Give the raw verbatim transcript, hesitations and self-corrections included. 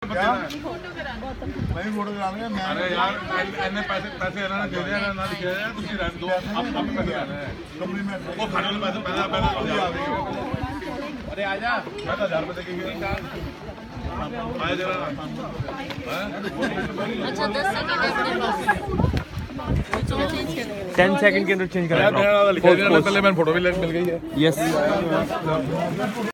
मैं भी फोटो करा लूंगा। मैं अरे यार इतने पैसे पैसे इन्होंने दे दिया ना दिया यार तुम ही रहने दो अब अब पैसे आने हैं कंपनी में वो खाने वाले पैसे पहले पहले आ गए। अरे आजा मैं तो हजार रुपए देके गया आया जरा अच्छा दस सेकंड टेन सेकंड के अंदर चेंज करना है। पहले मैंने फोटो भी मिल गई है। यस